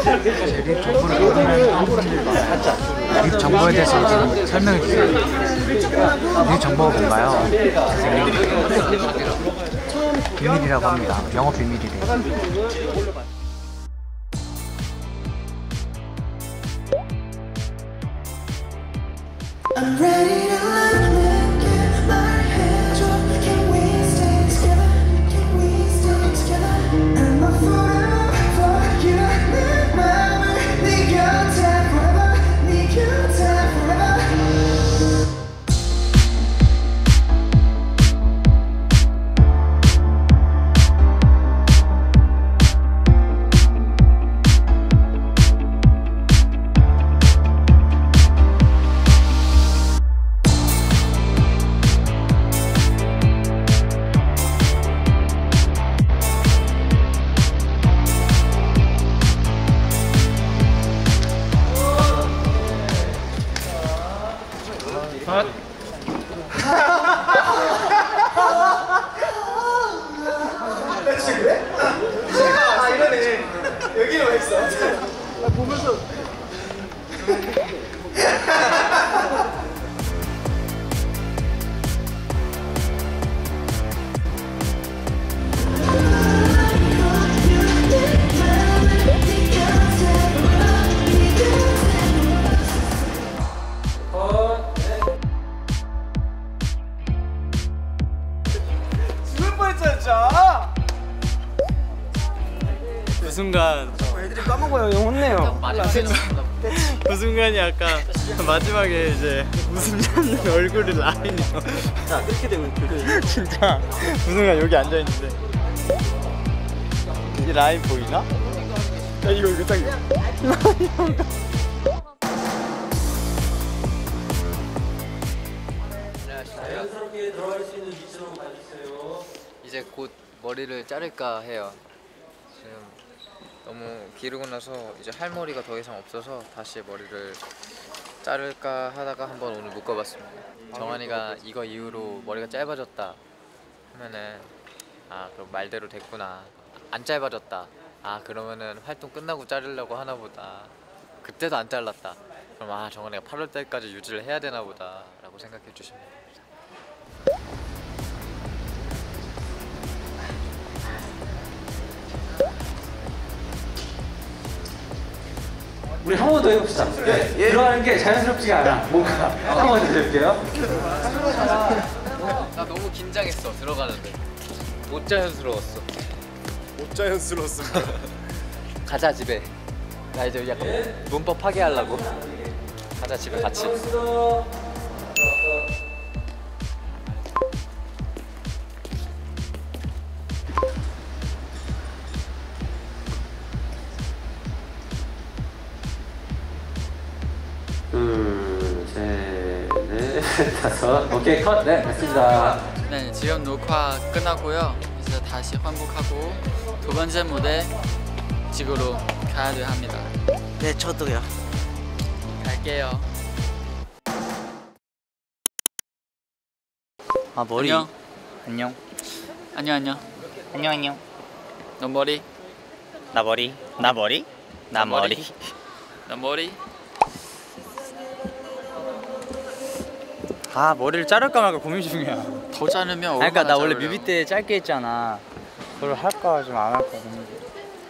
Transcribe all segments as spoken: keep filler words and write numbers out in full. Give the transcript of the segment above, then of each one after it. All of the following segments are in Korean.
립 정보를 보면 립 정보에 대해서 지금 설명해 주세요. 립 정보가 뭔가요? 비밀이라고 합니다. 영업 비밀이래요. I'm ready to love you, my hands up. Can we stay together? Can we stay together? I'm a fool for you. 내 맘을 네 곁에 forever, 네 곁에 forever. 아 이러네. 여기로 와 있어. 나 보면서. 죽을 뻔했잖아 진짜. 그 순간 애들이 까먹어요. 형 혼내요. 그 순간이 아까 마지막에 이제 웃음짓는 얼굴이 라인이요. 자 이렇게 되면 그 진짜 그 순간 여기 앉아있는데 이 라인 보이나? 야 이거 이거 딱 자연스럽게 들어갈 수 있는 위치로 가주세요. 이제 곧 머리를 자를까 해요. 지금 너무 기르고 나서 이제 할 머리가 더 이상 없어서 다시 머리를 자를까 하다가 한번 오늘 묶어봤습니다. 정한이가 이거 이후로 머리가 짧아졌다 하면은 아 그럼 말대로 됐구나. 안 짧아졌다. 아 그러면은 활동 끝나고 자르려고 하나 보다. 그때도 안 잘랐다. 그럼 아 정한이가 팔월 달까지 유지를 해야 되나 보다 라고 생각해 주시면 됩니다. 우리 한 번 더 해봅시다. 예, 예. 들어가는 게 자연스럽지가 않아. 뭔가 한 번 더 해볼게요. 나 너무 긴장했어 들어가는데 못 자연스러웠어. 못 자연스러웠습니다. 가자 집에. 나 이제 약간 문법 파괴하려고. 가자 집에 같이. 둘, 셋, 넷, 다섯. 오케이 컷. 네, 됐습니다. 네, 지금 녹화 끝나고요. 이제 다시 환복하고 두 번째 무대 지구로 가야 돼 합니다. 네, 저도요. 갈게요. 아 머리. 안녕. 안녕. 안녕 안녕. 안녕 안녕. 너 머리. 나 머리. 나 머리. 나 머리. 너 머리. 아 머리를 자를까 말까 고민 중이야. 더 자르면 아, 그러니까 나 원래 자르려고. 뮤비 때 짧게 했잖아. 그걸 할까 좀 안 할까 고민 중.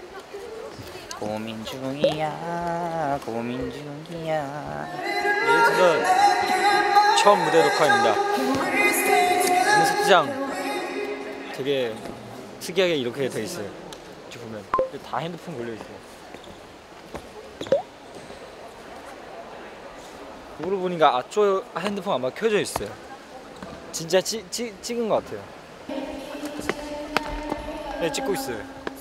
고민 중이야. 고민 중이야. 예트가 처음 무대 녹화입니다. 연습장 되게 특이하게 이렇게 돼 있어요. 이렇게 보면 다 핸드폰 걸려 있어. 거울을 보니까 앞쪽 핸드폰 아마 켜져 있어요. 진짜 찌, 찌, 찍은 것 같아요. 네, 찍고 있어요.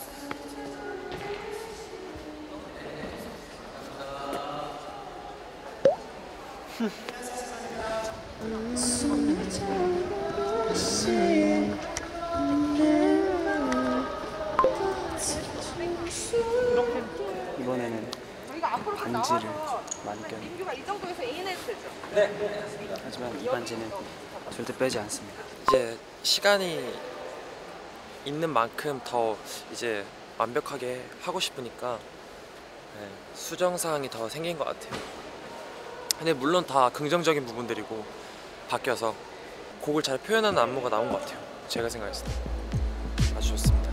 이번에는 반지를 많이 껴요. 하지만 이 반지는 절대 빼지 않습니다. 이제 시간이 있는 만큼 더 이제 완벽하게 하고 싶으니까 네, 수정사항이 더 생긴 것 같아요. 근데 물론 다 긍정적인 부분들이고 바뀌어서 곡을 잘 표현하는 안무가 나온 것 같아요. 제가 생각했을 때 아주 좋습니다.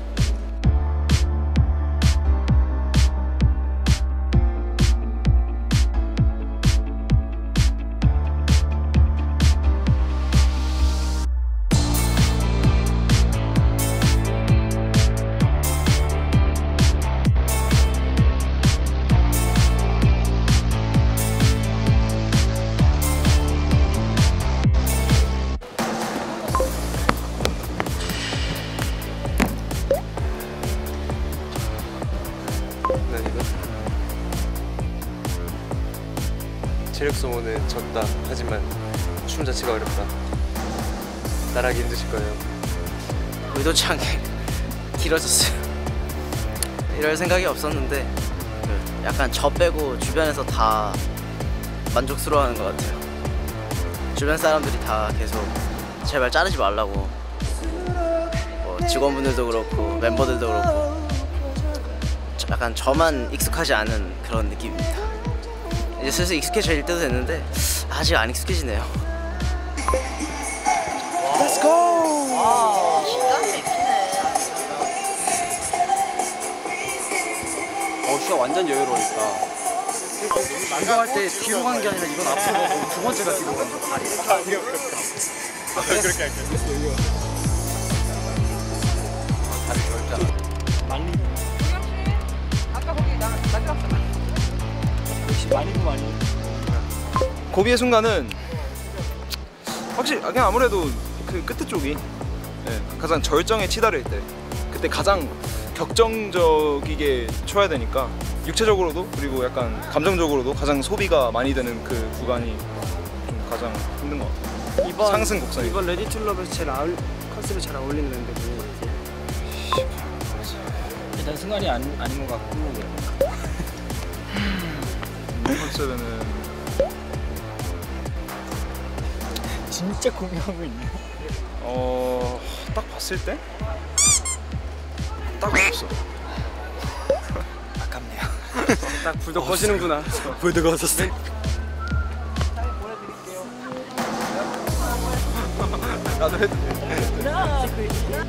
체력 소모는 졌다. 하지만 춤 자체가 어렵다. 따라하기 힘드실 거예요. 의도치 않게 길어졌어요. 이럴 생각이 없었는데 약간 저 빼고 주변에서 다 만족스러워하는 것 같아요. 주변 사람들이 다 계속 제발 자르지 말라고, 뭐 직원분들도 그렇고 멤버들도 그렇고 약간 저만 익숙하지 않은 그런 느낌입니다. 이제 슬슬 익숙해질 때도 됐는데 아직 안 익숙해지네요. Let's go! 와, 기가 막히네. 어, 진짜 완전 여유로우니까. 이거 할 때 뒤로 간 게 아니라 이건 앞으로 가고 두 번째가 뒤로 가는 거. 다리. 아, 그렇게 할게요. 다리 절자. 많이. 아까 거기 나 마지막 역시 많이도 많이. 고비의 순간은 확실히 그냥 아무래도 그 끝에 쪽이 네, 가장 절정에 치달을 때 그때 가장 격정적이게 쳐야 되니까 육체적으로도 그리고 약간 감정적으로도 가장 소비가 많이 되는 그 구간이 좀 가장 힘든 것 같아요. 이번 상승 곡선이 이번 레디 투 러브에서 제일 아울, 컨셉에 잘 어울리는 멤버들. 일단 순간이 아니, 아닌 것 같고 컨셉에는 진짜 고민하고 있네. 어... 딱 봤을 때? 딱 없어. 아깝네요. 딱 불도 꺼지는구나. 불도 꺼졌어. 나도 해도 돼.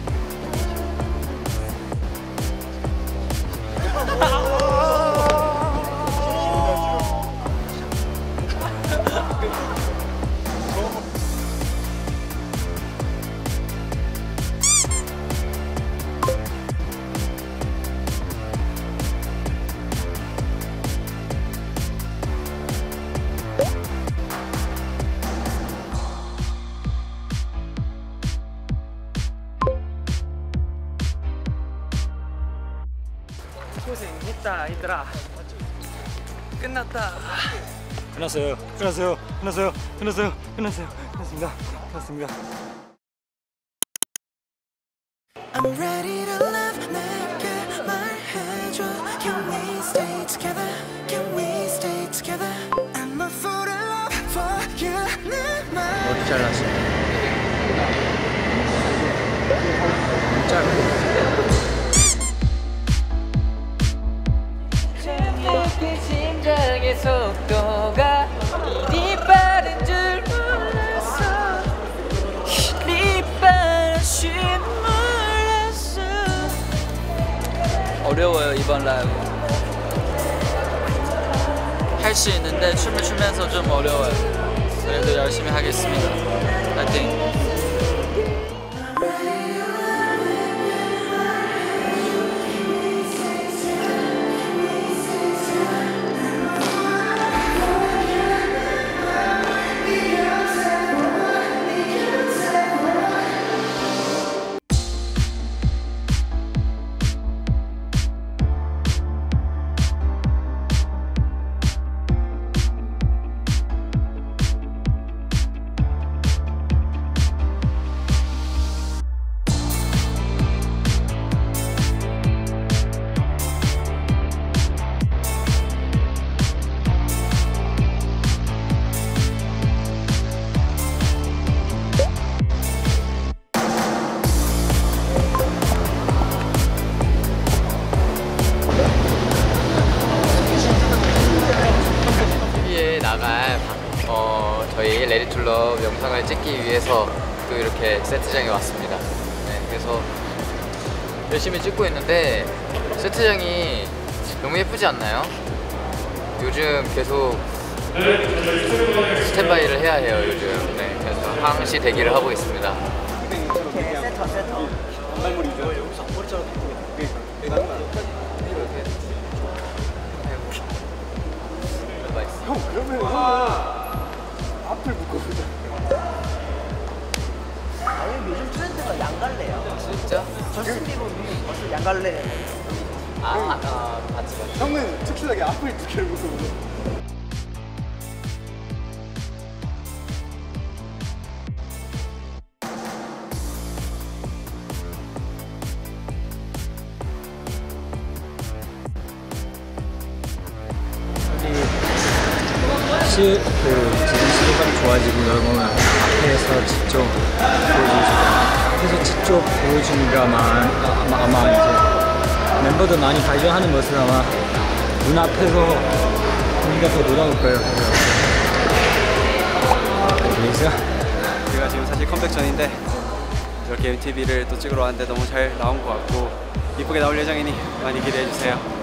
고생했다 얘들아. 끝났다. 끝났어요. 끝났어요. 끝났어요. 끝났어요. 끝났어요. 끝났습니다. 끝났습니다. I'm ready to love. 내게 말해줘. Can we stay together? Can we stay together? I'm a fool in love for you. 내 말. 머리 잘랐어. 짧고. 심장의 속도가 이리 빠른 줄 몰랐어. 이리 빠른 줄 몰랐어. 어려워요 이번 라이브. 할 수 있는데 춤을 추면서 좀 어려워요. 그래도 열심히 하겠습니다. 파이팅. 또 이렇게 세트장에 왔습니다. 네, 그래서 열심히 찍고 있는데 세트장이 너무 예쁘지 않나요? 요즘 계속 스탠바이를 해야 해요, 요즘. 네, 그래서 항시 대기를 하고 있습니다. 세터 세터. 단발머리죠. 여기서 머리처럼 형 그러면 형 앞을 묶어보자. 아니 요즘 트렌드가 양갈래야. 진짜? 저스틴 비버 벌써 양갈래. 아, 아, 아 맞지 맞지. 형은 특출나게 앞을 두 개를 묶어보자. 시, 그 지금 시도가 좋아지고 여러분 앞에서 직접 보여주죠. 앞에서 직접 보여주니까 아마, 아마, 아마 이제 멤버들 많이 발전하는 모습 아마 눈앞에서 우리가 더 놀아올 거예요. 그래서 제가 지금 사실 컴백 전인데 이렇게 엠티비를 또 찍으러 왔는데 너무 잘 나온 것 같고 이쁘게 나올 예정이니 많이 기대해 주세요.